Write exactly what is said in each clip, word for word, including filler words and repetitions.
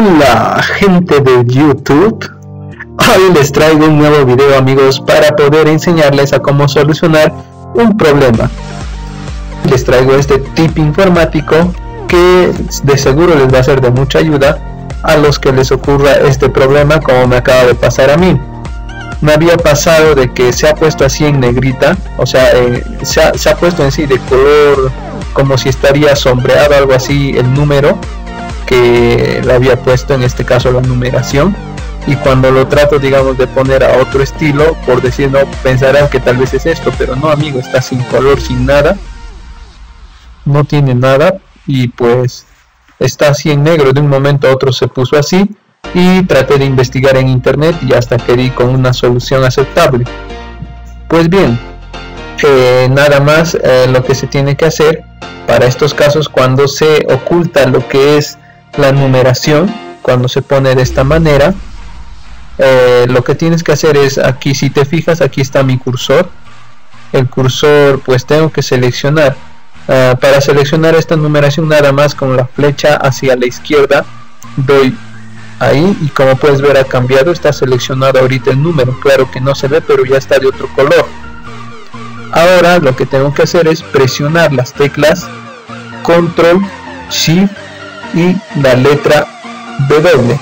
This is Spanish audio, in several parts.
Hola gente de YouTube, hoy les traigo un nuevo video amigos para poder enseñarles a cómo solucionar un problema. Les traigo este tip informático que de seguro les va a ser de mucha ayuda a los que les ocurra este problema como me acaba de pasar a mí. Me había pasado de que se ha puesto así en negrita, o sea, eh, se, ha, se ha puesto en sí de color como si estaría sombreado, algo así, el número que le había puesto, en este caso la numeración, y cuando lo trato digamos de poner a otro estilo, por decir, no pensarán que tal vez es esto, pero no amigo, está sin color, sin nada, no tiene nada, y pues está así en negro. De un momento a otro se puso así, y traté de investigar en internet y hasta que di con una solución aceptable. Pues bien, eh, nada más eh, lo que se tiene que hacer para estos casos, cuando se oculta lo que es la numeración, cuando se pone de esta manera, eh, lo que tienes que hacer es, aquí si te fijas, aquí está mi cursor, el cursor pues tengo que seleccionar, uh, para seleccionar esta numeración nada más con la flecha hacia la izquierda doy ahí, y como puedes ver ha cambiado, está seleccionado ahorita el número, claro que no se ve pero ya está de otro color. Ahora lo que tengo que hacer es presionar las teclas Control, Shift y la letra W.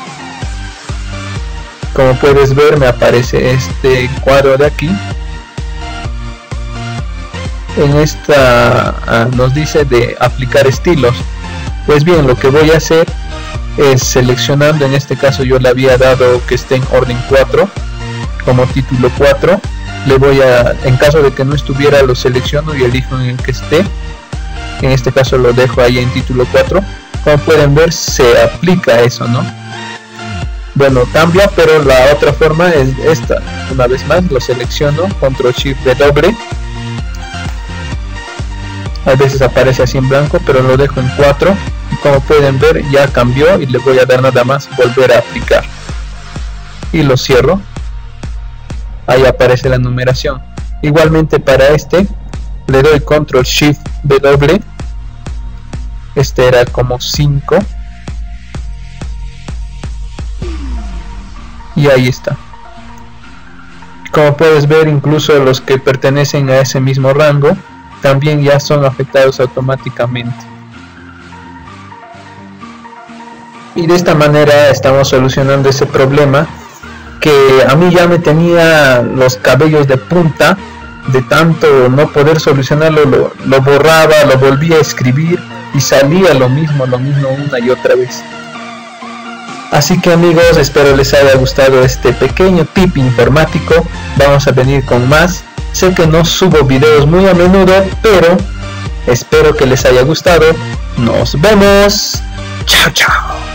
Como puedes ver me aparece este cuadro de aquí. En esta uh, nos dice de aplicar estilos. Pues bien, lo que voy a hacer es seleccionando, en este caso yo le había dado que esté en orden cuatro como título cuatro. Le voy a, en caso de que no estuviera, lo selecciono y elijo en el que esté. En este caso lo dejo ahí en título cuatro. Como pueden ver se aplica eso, ¿no? Bueno, cambia, pero la otra forma es esta. Una vez más lo selecciono, Control Shift W. A veces aparece así en blanco, pero lo dejo en cuatro. Y como pueden ver ya cambió, y le voy a dar nada más volver a aplicar. Y lo cierro. Ahí aparece la numeración. Igualmente para este le doy Control Shift W. Este era como cinco y ahí está. Como puedes ver, incluso los que pertenecen a ese mismo rango también ya son afectados automáticamente. Y de esta manera estamos solucionando ese problema que a mí ya me tenía los cabellos de punta de tanto no poder solucionarlo. Lo, lo borraba, lo volvía a escribir y salía lo mismo, lo mismo una y otra vez. Así que amigos, espero les haya gustado este pequeño tip informático. Vamos a venir con más. Sé que no subo videos muy a menudo, pero espero que les haya gustado. Nos vemos. Chao, chao.